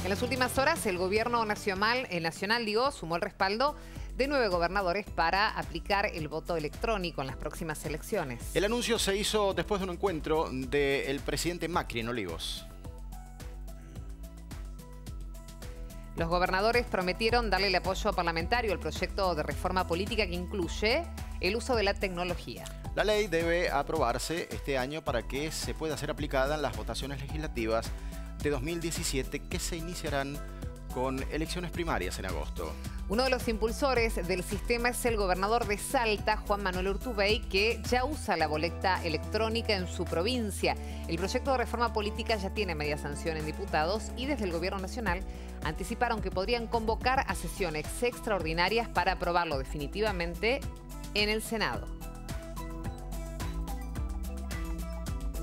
En las últimas horas, el gobierno nacional sumó el respaldo de 9 gobernadores para aplicar el voto electrónico en las próximas elecciones. El anuncio se hizo después de un encuentro del presidente Macri en Olivos. Los gobernadores prometieron darle el apoyo parlamentario al proyecto de reforma política que incluye el uso de la tecnología. La ley debe aprobarse este año para que se pueda ser aplicada en las votaciones legislativas de 2017 que se iniciarán con elecciones primarias en agosto. Uno de los impulsores del sistema es el gobernador de Salta, Juan Manuel Urtubey, que ya usa la boleta electrónica en su provincia. El proyecto de reforma política ya tiene media sanción en diputados y desde el gobierno nacional anticiparon que podrían convocar a sesiones extraordinarias para aprobarlo definitivamente en el Senado.